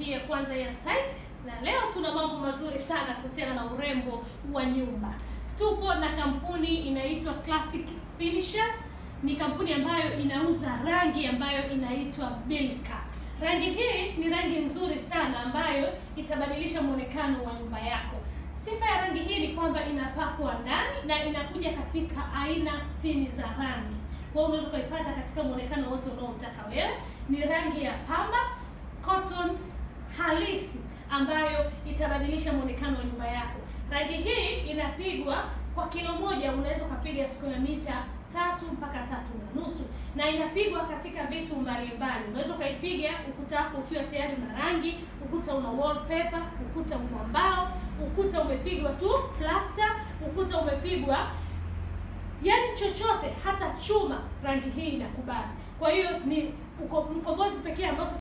hii ya kwanza ya site, na leo tuna mambo mazuri sana kuhusiana na urembo wa nyumba. Tupo na kampuni inaitwa Classic Finishes. Ni kampuni ambayo inauza rangi ambayo inaitwa Bilka. Rangi hii ni rangi nzuri sana ambayo itabadilisha muonekano wa nyumba yako. Sifa ya rangi hii ni kwamba inapakwa ndani na inakuja katika aina 60 za rangi. Kwa hiyo unaweza kuipata katika muonekano wote unaotaka wewe. Ni rangi ya pamba, cotton halisi ambayo itabadilisha muonekano wa nyumba yako. Rangi hii inapigwa kwa kilo moja, unaweza kupiga square mita 3 mpaka 3.5, na inapigwa katika vitu mbalimbali. Unaweza kuipiga ukuta wako ukiwa tayari na rangi, ukuta una wallpaper, ukuta una mbao, ukuta umepigwa tu plaster, ukuta umepigwa yani chochote, hata chuma, rangi hii inakubali. Kwa hiyo ni mkombozi pekee ambao